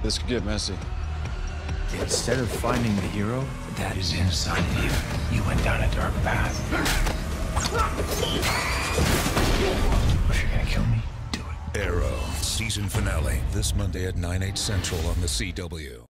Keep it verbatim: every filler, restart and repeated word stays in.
This could get messy. Instead of finding the hero that is inside of you, you went down a dark path. If you're gonna kill me, do it. Arrow, season finale, this Monday at nine, eight central on the C W.